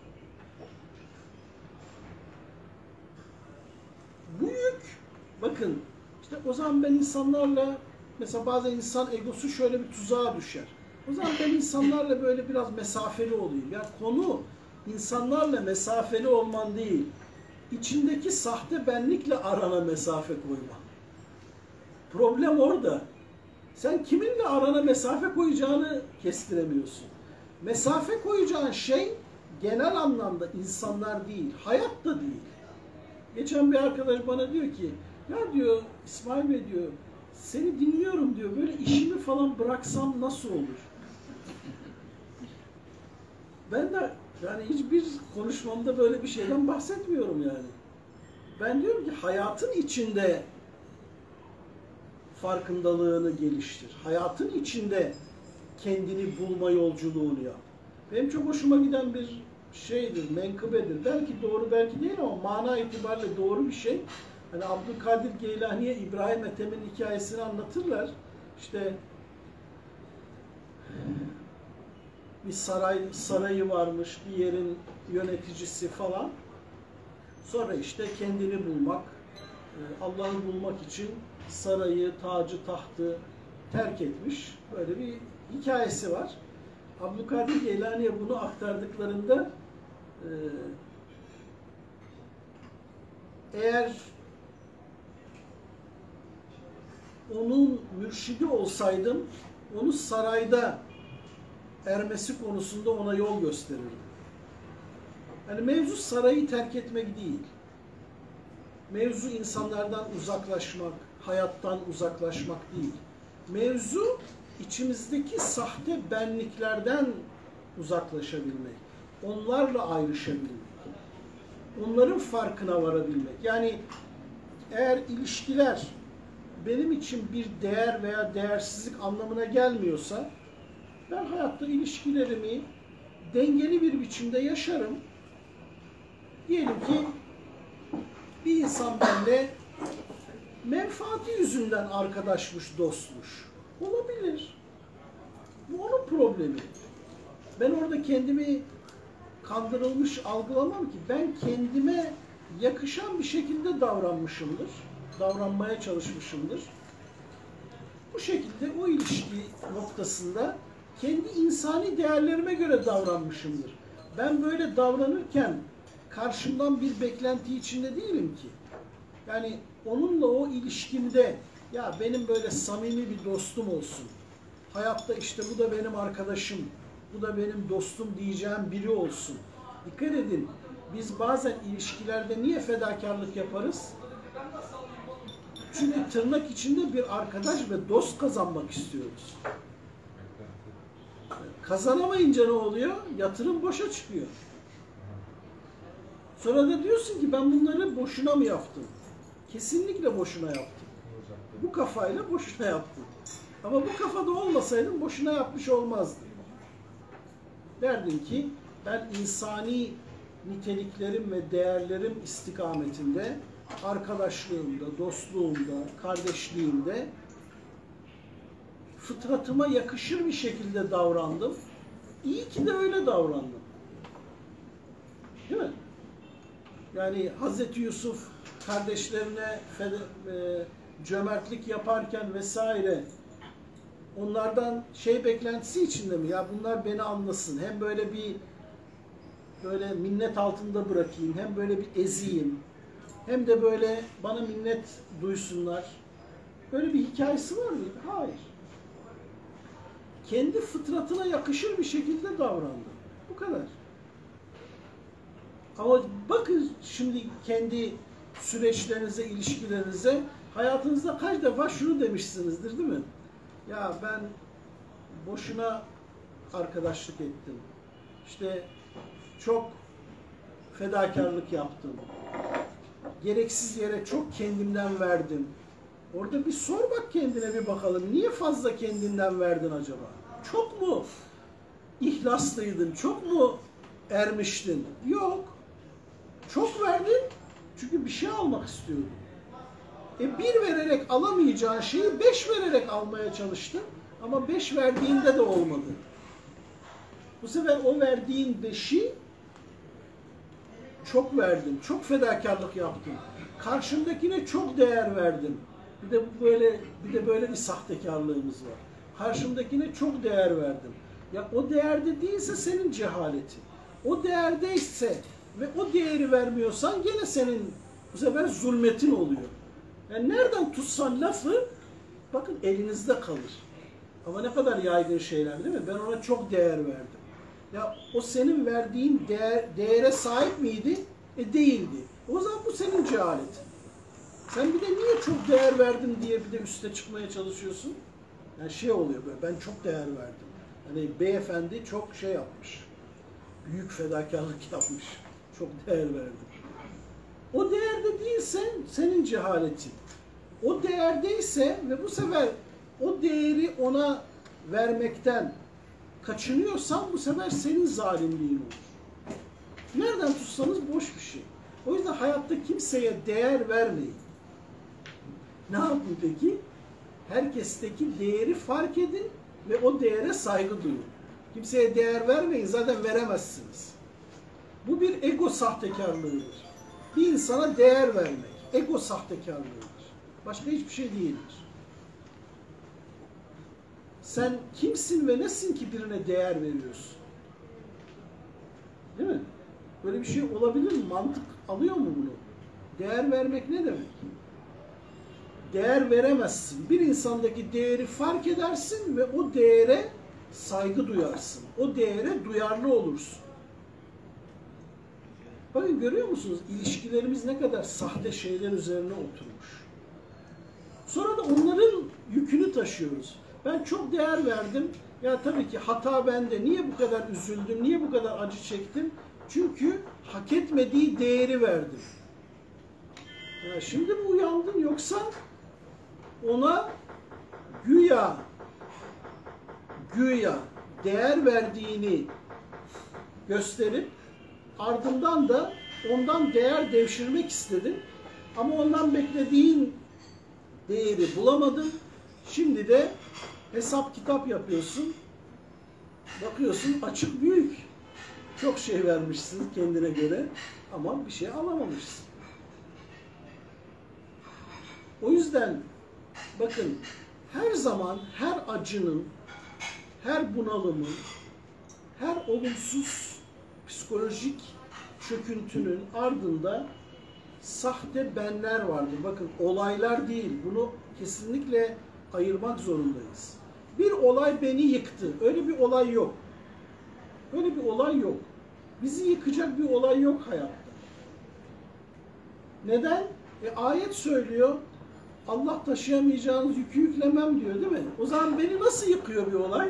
Bu yük, bakın, işte o zaman ben insanlarla, mesela bazen insan egosu şöyle bir tuzağa düşer. O zaman ben insanlarla böyle biraz mesafeli olayım. Yani konu insanlarla mesafeli olman değil, içindeki sahte benlikle arana mesafe koyma. Problem orada. Sen kiminle arana mesafe koyacağını kestiremiyorsun. Mesafe koyacağın şey genel anlamda insanlar değil, hayat da değil. Geçen bir arkadaş bana diyor ki, ya diyor İsmail Bey diyor, seni dinliyorum diyor, böyle işimi falan bıraksam nasıl olur? Ben de yani hiçbir konuşmamda böyle bir şeyden bahsetmiyorum yani. Ben diyorum ki hayatın içinde farkındalığını geliştir. Hayatın içinde kendini bulma yolculuğunu yap. Benim çok hoşuma giden bir şeydir, menkıbedir. Belki doğru, belki değil ama mana itibariyle doğru bir şey. Hani Abdülkadir Geylani'ye İbrahim Ethem'in hikayesini anlatırlar. İşte bir sarayı varmış, bir yerin yöneticisi falan. Sonra işte kendini bulmak, Allah'ı bulmak için sarayı, tacı, tahtı terk etmiş. Böyle bir hikayesi var. Abdülkadir Geylani'ye bunu aktardıklarında eğer onun mürşidi olsaydım, onu sarayda ermesi konusunda ona yol gösterirdim. Yani mevzu sarayı terk etmek değil. Mevzu insanlardan uzaklaşmak, hayattan uzaklaşmak değil. Mevzu içimizdeki sahte benliklerden uzaklaşabilmek. Onlarla ayrışabilmek. Onların farkına varabilmek. Yani eğer ilişkiler benim için bir değer veya değersizlik anlamına gelmiyorsa, ben hayatta ilişkilerimi dengeli bir biçimde yaşarım. Diyelim ki bir insan benimle menfaati yüzünden arkadaşmış, dostmuş. Olabilir. Bu onun problemi. Ben orada kendimi kandırılmış algılamam ki. Ben kendime yakışan bir şekilde davranmışımdır. Davranmaya çalışmışımdır. Bu şekilde o ilişki noktasında kendi insani değerlerime göre davranmışımdır. Ben böyle davranırken karşımdan bir beklenti içinde değilim ki. Yani onunla o ilişkimde ya benim böyle samimi bir dostum olsun. Hayatta işte bu da benim arkadaşım, bu da benim dostum diyeceğim biri olsun. Dikkat edin, biz bazen ilişkilerde niye fedakarlık yaparız? Çünkü tırnak içinde bir arkadaş ve dost kazanmak istiyoruz. Kazanamayınca ne oluyor? Yatırım boşa çıkıyor. Sonra da diyorsun ki ben bunları boşuna mı yaptım? Kesinlikle boşuna yaptım. Bu kafayla boşuna yaptım. Ama bu kafada olmasaydım boşuna yapmış olmazdım. Derdim ki ben insani niteliklerim ve değerlerim istikametinde, arkadaşlığımda, dostluğumda, kardeşliğimde fıtratıma yakışır bir şekilde davrandım. İyi ki de öyle davrandım. Değil mi? Yani Hazreti Yusuf kardeşlerine cömertlik yaparken vesaire onlardan beklentisi içinde mi? Ya bunlar beni anlasın. Hem böyle minnet altında bırakayım. Hem böyle bir eziyim. Hem de böyle bana minnet duysunlar. Böyle bir hikayesi var mıydı? Hayır. Kendi fıtratına yakışır bir şekilde davrandı. Bu kadar. Ama bakın şimdi kendi süreçlerinize, ilişkilerinize, hayatınızda kaç defa şunu demişsinizdir değil mi? Ya ben boşuna arkadaşlık ettim. İşte çok fedakarlık yaptım. Gereksiz yere çok kendimden verdim. Orada bir sor bak kendine bir bakalım. Niye fazla kendinden verdin acaba? Çok mu ihlaslıydın? Çok mu ermiştin? Yok. Çok verdin çünkü bir şey almak istiyordun. Bir vererek alamayacağın şeyi 5 vererek almaya çalıştın. Ama 5 verdiğinde de olmadı. Bu sefer o verdiğin 5'i çok verdin. Çok fedakarlık yaptın. Karşındakine çok değer verdin. Bir de böyle bir sahtekarlığımız var. Karşımdakine çok değer verdim. Ya o değerde değilse senin cehaletin. O değerdeyse ve o değeri vermiyorsan gene senin bu sefer zulmetin oluyor. Yani nereden tutsan lafı bakın elinizde kalır. Ama ne kadar yaygın şeyler değil mi? Ben ona çok değer verdim. Ya o senin verdiğin değere sahip miydi? Değildi. O zaman bu senin cehaletin. Sen bir de niye çok değer verdim diye bir de üste çıkmaya çalışıyorsun? Yani oluyor böyle, ben çok değer verdim. Hani beyefendi çok yapmış. Büyük fedakarlık yapmış. Çok değer verdim. O değerde değilsen senin cehaletin. O değerdeyse ve bu sefer o değeri ona vermekten kaçınıyorsan bu sefer senin zalimliğin olur. Nereden tutsanız boş bir şey. O yüzden hayatta kimseye değer vermeyin. Ne yapın peki? Herkesteki değeri fark edin ve o değere saygı duyun. Kimseye değer vermeyin, zaten veremezsiniz. Bu bir ego sahtekarlığıdır. Bir insana değer vermek, ego sahtekarlığıdır. Başka hiçbir şey değildir. Sen kimsin ve nesin ki birine değer veriyorsun? Değil mi? Böyle bir şey olabilir mi? Mantık alıyor mu bunu? Değer vermek ne demek? değer veremezsin. Bir insandaki değeri fark edersin ve o değere saygı duyarsın. O değere duyarlı olursun. Bakın görüyor musunuz? İlişkilerimiz ne kadar sahte şeyler üzerine oturmuş. Sonra da onların yükünü taşıyoruz. Ben çok değer verdim. Ya tabii ki hata bende. Niye bu kadar üzüldüm? Niye bu kadar acı çektim? Çünkü hak etmediği değeri verdim. Ya şimdi mi uyandın yoksa ona güya değer verdiğini gösterip ardından da ondan değer devşirmek istedin ama ondan beklediğin değeri bulamadın. Şimdi de hesap kitap yapıyorsun. Bakıyorsun açık büyük. Çok şey vermişsin kendine göre ama bir şey alamamışsın. O yüzden bakın her zaman her acının, her bunalımın, her olumsuz psikolojik çöküntünün ardında sahte benler vardır. Bakın olaylar değil. Bunu kesinlikle ayırmak zorundayız. Bir olay beni yıktı. Öyle bir olay yok. Öyle bir olay yok. Bizi yıkacak bir olay yok hayatta. Neden? Ayet söylüyor. Allah taşıyamayacağınız yükü yüklemem diyor değil mi? O zaman beni nasıl yıkıyor bir olay?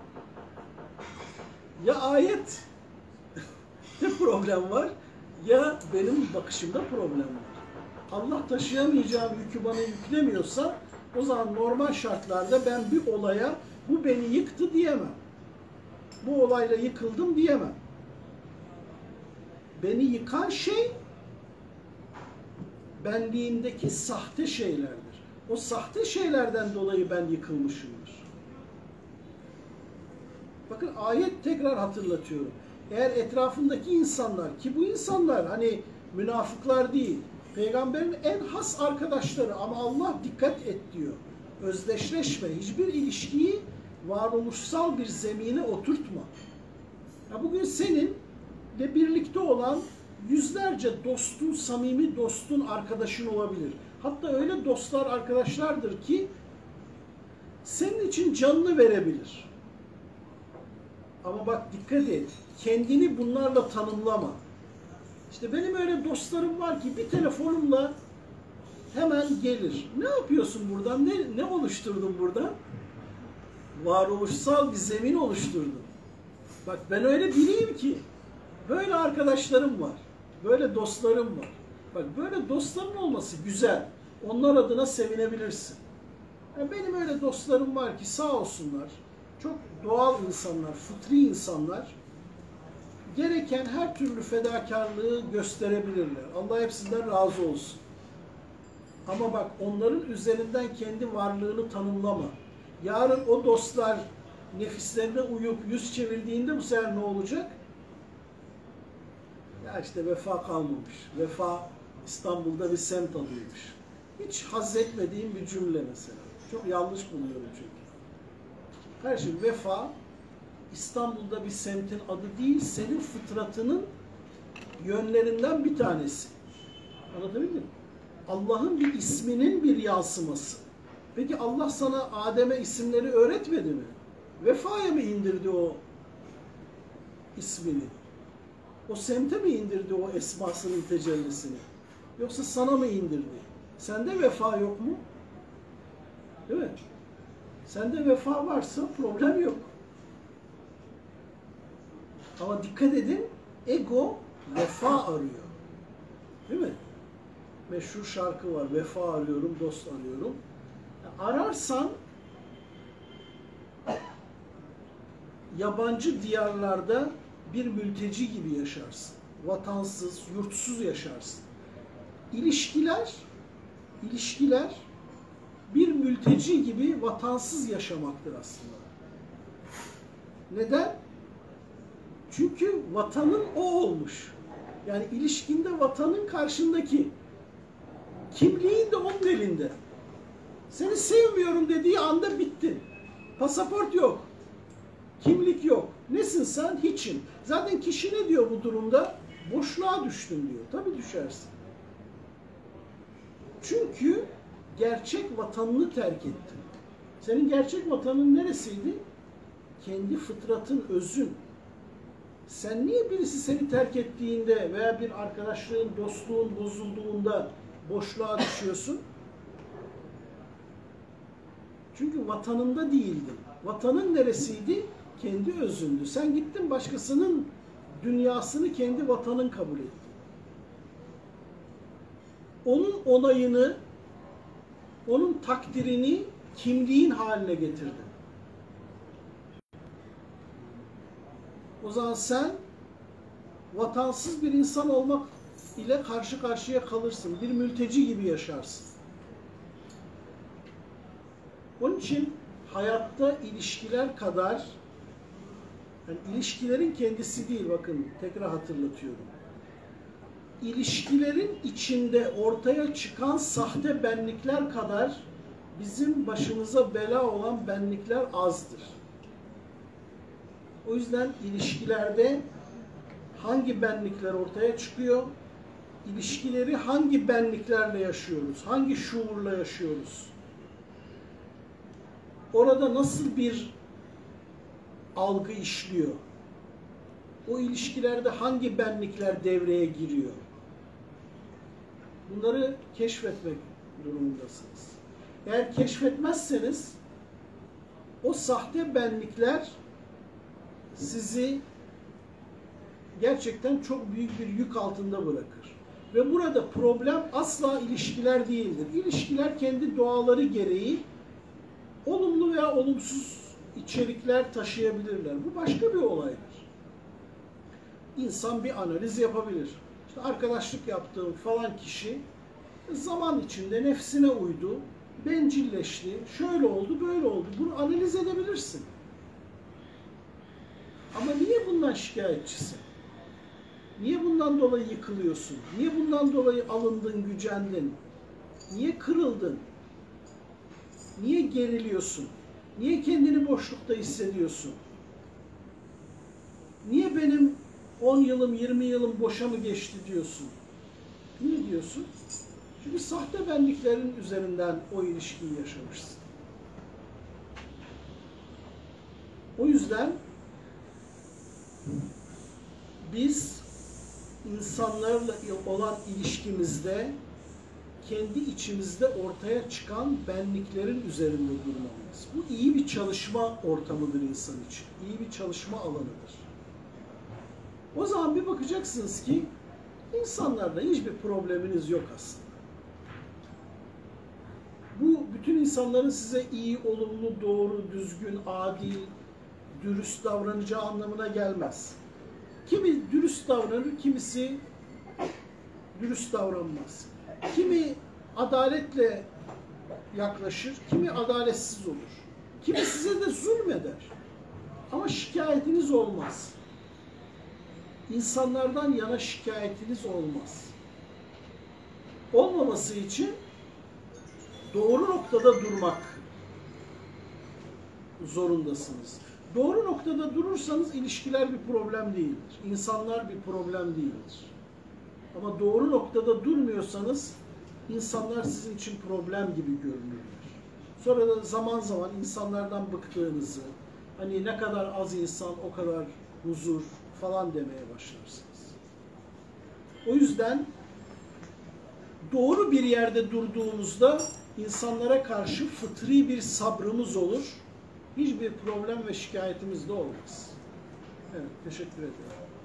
Ya ayet problem var ya benim bakışımda problem var. Allah taşıyamayacağım yükü bana yüklemiyorsa o zaman normal şartlarda ben bir olaya bu beni yıktı diyemem. Bu olayla yıkıldım diyemem. Beni yıkan şey benliğimdeki sahte şeylerdir. O sahte şeylerden dolayı ben yıkılmışımdır. Bakın ayet tekrar hatırlatıyorum. Eğer etrafındaki insanlar ki bu insanlar hani münafıklar değil, peygamberin en has arkadaşları ama Allah dikkat et diyor. Özdeşleşme, hiçbir ilişkiyi varoluşsal bir zemine oturtma. Ya bugün senin de birlikte olan yüzlerce dostun, samimi dostun, arkadaşın olabilir. Hatta öyle dostlar, arkadaşlardır ki senin için canını verebilir. Ama bak dikkat et, kendini bunlarla tanımlama. İşte benim öyle dostlarım var ki bir telefonumla hemen gelir. Ne yapıyorsun buradan? Ne oluşturdun buradan? Varoluşsal bir zemin oluşturdun. Bak ben öyle biriyim ki böyle arkadaşlarım var. Böyle dostlarım var. Bak böyle dostların olması güzel. Onlar adına sevinebilirsin. Yani benim öyle dostlarım var ki sağ olsunlar. Çok doğal insanlar, fıtri insanlar. Gereken her türlü fedakarlığı gösterebilirler. Allah hepsinden razı olsun. Ama bak onların üzerinden kendi varlığını tanımlama. Yarın o dostlar nefislerine uyup yüz çevirdiğinde bu sefer ne olacak? Ya işte vefa kalmamış. Vefa İstanbul'da bir semt alıyormuş. Hiç haz etmediğim bir cümle mesela. Çok yanlış buluyorum çünkü. Kardeşim vefa İstanbul'da bir semtin adı değil, senin fıtratının yönlerinden bir tanesi. Anlatabildim mi? Allah'ın bir isminin bir yansıması. Peki Allah sana Adem'e isimleri öğretmedi mi? Vefa'ya mı indirdi o ismini? O semte mi indirdi o esmasının tecellisini? Yoksa sana mı indirdi? Sende vefa yok mu? Değil mi? Sende vefa varsa problem yok. Ama dikkat edin, ego vefa arıyor. Değil mi? Meşhur şarkı var. Vefa arıyorum, dost arıyorum. Ararsan yabancı diyarlarda bir mülteci gibi yaşarsın. Vatansız, yurtsuz yaşarsın. İlişkiler bir mülteci gibi vatansız yaşamaktır aslında. Neden? Çünkü vatanın o olmuş. Yani ilişkinde vatanın karşındaki. Kimliğin de onun elinde. Seni sevmiyorum dediği anda bittin. Pasaport yok. Kimlik yok. Nesin sen? Hiçim. Zaten kişi ne diyor bu durumda? Boşluğa düştün diyor. Tabii düşersin. Çünkü gerçek vatanını terk ettin. Senin gerçek vatanın neresiydi? Kendi fıtratın, özün. Sen niye birisi seni terk ettiğinde veya bir arkadaşlığın, dostluğun bozulduğunda boşluğa düşüyorsun? Çünkü vatanında değildin. Vatanın neresiydi? Kendi özündü. Sen gittin başkasının dünyasını kendi vatanın kabul ettin. Onun onayını, onun takdirini kimliğin haline getirdin. O zaman sen vatansız bir insan olmak ile karşı karşıya kalırsın. Bir mülteci gibi yaşarsın. Onun için hayatta ilişkiler kadar, yani ilişkilerin kendisi değil, bakın tekrar hatırlatıyorum. İlişkilerin içinde ortaya çıkan sahte benlikler kadar bizim başımıza bela olan benlikler azdır. O yüzden ilişkilerde hangi benlikler ortaya çıkıyor? İlişkileri hangi benliklerle yaşıyoruz? Hangi şuurla yaşıyoruz? Orada nasıl bir algı işliyor? O ilişkilerde hangi benlikler devreye giriyor? Bunları keşfetmek durumundasınız. Eğer keşfetmezseniz o sahte benlikler sizi gerçekten çok büyük bir yük altında bırakır. Ve burada problem asla ilişkiler değildir. İlişkiler kendi doğaları gereği olumlu veya olumsuz içerikler taşıyabilirler. Bu başka bir olaydır. İnsan bir analiz yapabilir. İşte arkadaşlık yaptığım falan kişi zaman içinde nefsine uydu, bencilleşti, şöyle oldu, böyle oldu. Bunu analiz edebilirsin. Ama niye bundan şikayetçisin? Niye bundan dolayı yıkılıyorsun? Niye bundan dolayı alındın, gücendin? Niye kırıldın? Niye geriliyorsun? Niye kendini boşlukta hissediyorsun? Niye benim 10 yılım, 20 yılım boşa mı geçti diyorsun? Niye diyorsun? Çünkü sahte benliklerin üzerinden o ilişkiyi yaşamışsın. O yüzden biz insanlarla olan ilişkimizde kendi içimizde ortaya çıkan benliklerin üzerinde durmalıyız. Bu iyi bir çalışma ortamıdır insan için. İyi bir çalışma alanıdır. O zaman bir bakacaksınız ki insanlarla hiçbir probleminiz yok aslında. Bu bütün insanların size iyi, olumlu, doğru, düzgün, adil, dürüst davranacağı anlamına gelmez. Kimi dürüst davranır, kimisi dürüst davranmaz. Kimi adaletle yaklaşır, kimi adaletsiz olur. Kimi size de zulmeder. Ama şikayetiniz olmaz. İnsanlardan yana şikayetiniz olmaz. Olmaması için doğru noktada durmak zorundasınız. Doğru noktada durursanız ilişkiler bir problem değildir. İnsanlar bir problem değildir. Ama doğru noktada durmuyorsanız insanlar sizin için problem gibi görünürler. Sonra da zaman zaman insanlardan bıktığınızı, hani ne kadar az insan o kadar huzur falan demeye başlarsınız. O yüzden doğru bir yerde durduğumuzda insanlara karşı fıtri bir sabrımız olur. Hiçbir problem ve şikayetimiz de olmaz. Evet, teşekkür ederim.